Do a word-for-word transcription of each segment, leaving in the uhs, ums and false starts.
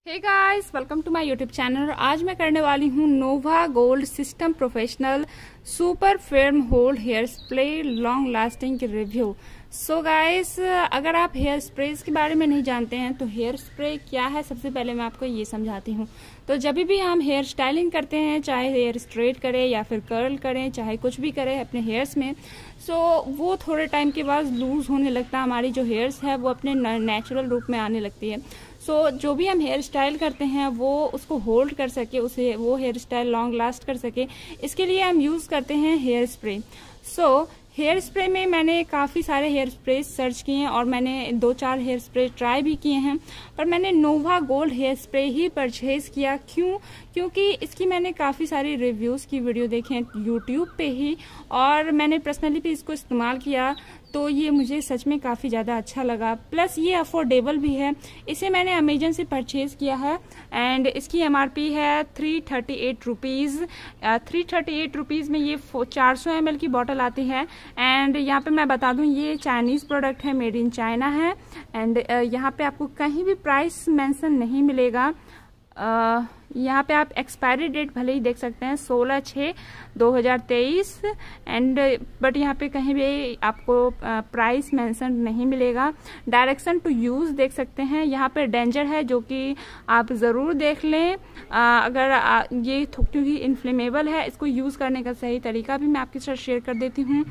Hey guys, welcome to my YouTube channel. आज मैं करने वाली हूँ Nova Gold system professional super firm hold hair spray long lasting की रिव्यू। सो गाइस, अगर आप हेयर स्प्रेज के बारे में नहीं जानते हैं तो हेयर स्प्रे क्या है, सबसे पहले मैं आपको ये समझाती हूँ। तो जब भी हम हेयर स्टाइलिंग करते हैं, चाहे हेयर स्ट्रेट करें या फिर कर्ल करें, चाहे कुछ भी करें अपने हेयर्स में, सो वो थोड़े टाइम के बाद लूज होने लगता है। हमारी जो हेयर्स है वो अपने नेचुरल रूप में आने लगती है। सो so, जो भी हम हेयर स्टाइल करते हैं वो उसको होल्ड कर सके, उसे वो हेयर स्टाइल लॉन्ग लास्ट कर सके, इसके लिए हम यूज करते हैं hair spray. So so, hair spray में मैंने काफ़ी सारे हेयर स्प्रे सर्च किए हैं और मैंने दो चार हेयर स्प्रे ट्राई भी किए हैं, पर मैंने नोवा गोल्ड हेयर स्प्रे ही परचेज किया। क्यों? क्योंकि इसकी मैंने काफ़ी सारी रिव्यूज़ की वीडियो देखे हैं यूट्यूब पे ही, और मैंने पर्सनली भी इसको इस्तेमाल किया तो ये मुझे सच में काफ़ी ज़्यादा अच्छा लगा। प्लस ये अफोर्डेबल भी है। इसे मैंने अमेजन से परचेज़ किया है एंड इसकी एमआरपी है three thirty eight rupees. Three thirty eight rupees में ये चार सौ एम एल की बॉटल आती है। एंड यहाँ पे मैं बता दूँ, ये चाइनीज़ प्रोडक्ट है, मेड इन चाइना है। एंड यहाँ पे आपको कहीं भी प्राइस मेंशन नहीं मिलेगा। Uh, यहाँ पे आप एक्सपायरी डेट भले ही देख सकते हैं सोलह छः दो हज़ार तेईस, एंड बट यहाँ पे कहीं भी आपको प्राइस मेंशन नहीं मिलेगा। डायरेक्शन टू यूज़ देख सकते हैं, यहाँ पे डेंजर है जो कि आप ज़रूर देख लें। आ, अगर आ, ये क्योंकि इन्फ्लेमेबल है, इसको यूज़ करने का सही तरीका भी मैं आपके साथ शेयर कर देती हूँ।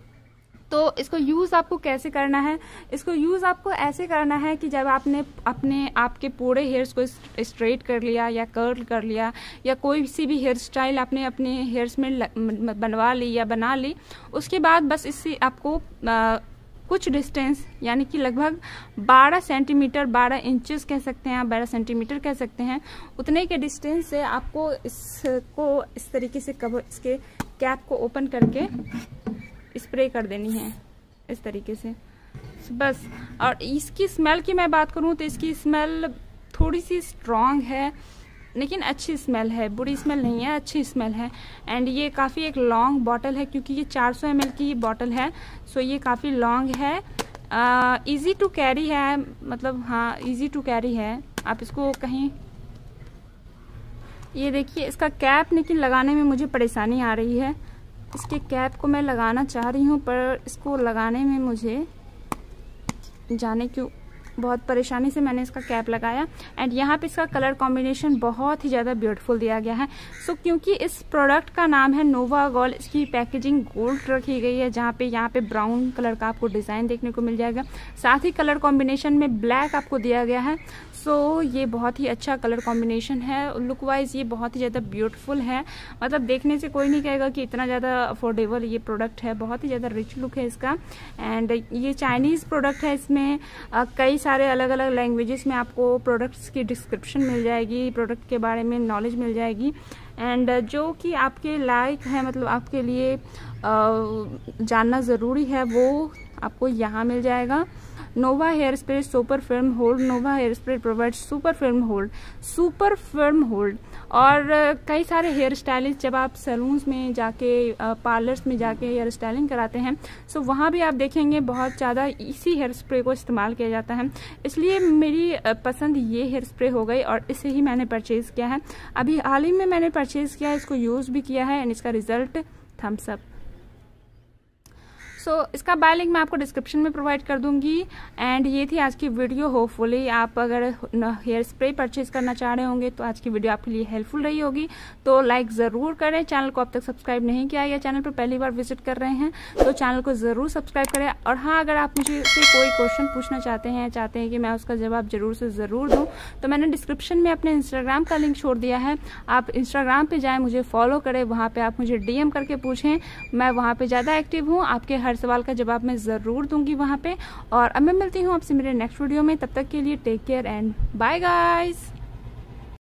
तो इसको यूज़ आपको कैसे करना है? इसको यूज़ आपको ऐसे करना है कि जब आपने अपने आपके पूरे हेयर्स को स्ट्रेट कर लिया या कर्ल कर लिया या कोई सी भी हेयर स्टाइल आपने अपने हेयर्स में बनवा ली या बना ली, उसके बाद बस इससे आपको आ, कुछ डिस्टेंस यानी कि लगभग बारह सेंटीमीटर, बारह इंचेस कह सकते हैं, बारह सेंटीमीटर कह सकते हैं, उतने के डिस्टेंस से आपको इसको इस तरीके से कवर, इसके कैप को ओपन करके स्प्रे कर देनी है इस तरीके से बस। और इसकी स्मेल की मैं बात करूं तो इसकी स्मेल थोड़ी सी स्ट्रॉन्ग है, लेकिन अच्छी स्मेल है, बुरी स्मेल नहीं है, अच्छी स्मेल है। एंड ये काफ़ी एक लॉन्ग बॉटल है, क्योंकि ये चार सौ एम एल की बॉटल है, सो ये काफ़ी लॉन्ग है। इजी टू कैरी है, मतलब हाँ इजी टू कैरी है। आप इसको कहीं, ये देखिए इसका कैप, लेकिन लगाने में मुझे परेशानी आ रही है। इसके कैप को मैं लगाना चाह रही हूँ, पर इसको लगाने में मुझे जाने क्यों बहुत परेशानी से मैंने इसका कैप लगाया। एंड यहाँ पे इसका कलर कॉम्बिनेशन बहुत ही ज़्यादा ब्यूटीफुल दिया गया है। सो so, क्योंकि इस प्रोडक्ट का नाम है नोवा गोल्ड, इसकी पैकेजिंग गोल्ड रखी गई है, जहाँ पे यहाँ पे ब्राउन कलर का आपको डिज़ाइन देखने को मिल जाएगा, साथ ही कलर कॉम्बिनेशन में ब्लैक आपको दिया गया है। सो so, ये बहुत ही अच्छा कलर कॉम्बिनेशन है। लुक वाइज ये बहुत ही ज़्यादा ब्यूटीफुल है, मतलब देखने से कोई नहीं कहेगा कि इतना ज़्यादा अफोर्डेबल ये प्रोडक्ट है। बहुत ही ज़्यादा रिच लुक है इसका। एंड ये चाइनीज़ प्रोडक्ट है, इसमें आ, कई सारे अलग अलग लैंग्वेजेस में आपको प्रोडक्ट्स की डिस्क्रिप्शन मिल जाएगी, प्रोडक्ट के बारे में नॉलेज मिल जाएगी, एंड जो कि आपके लायक है, मतलब आपके लिए आ, जानना ज़रूरी है, वो आपको यहाँ मिल जाएगा। Nova hair spray super firm hold. Nova hair spray provide super firm hold, super firm hold. और कई सारे हेयर स्टाइलिस्ट जब आप सैलून्स में जाके, पार्लर्स में जाके हेयर स्टाइलिंग कराते हैं, सो वहाँ भी आप देखेंगे बहुत ज़्यादा इसी हेयर स्प्रे को इस्तेमाल किया जाता है। इसलिए मेरी पसंद ये हेयर स्प्रे हो गई और इसे ही मैंने परचेज़ किया है। अभी हाल ही में मैंने परचेज़ किया है, इसको यूज़ भी किया है, एंड इसका result thumbs up. So so, इसका बाय लिंक मैं आपको डिस्क्रिप्शन में प्रोवाइड कर दूंगी। एंड ये थी आज की वीडियो। होपफुली आप अगर हेयर स्प्रे परचेज करना चाह रहे होंगे तो आज की वीडियो आपके लिए हेल्पफुल रही होगी, तो लाइक ज़रूर करें। चैनल को अब तक सब्सक्राइब नहीं किया या चैनल पर पहली बार विजिट कर रहे हैं तो चैनल को ज़रूर सब्सक्राइब करें। और हाँ, अगर आप मुझे से कोई क्वेश्चन पूछना चाहते हैं चाहते हैं कि मैं उसका जवाब जरूर से ज़रूर दूँ, तो मैंने डिस्क्रिप्शन में अपने इंस्टाग्राम का लिंक छोड़ दिया है। आप इंस्टाग्राम पर जाएँ, मुझे फॉलो करें, वहाँ पर आप मुझे डी एम करके पूछें। मैं वहाँ पर ज़्यादा एक्टिव हूँ, आपके हर सवाल का जवाब मैं ज़रूर दूंगी वहाँ पे। और अब मैं मिलती हूँ आपसे मेरे नेक्स्ट वीडियो में। तब तक के लिए take care and bye guys.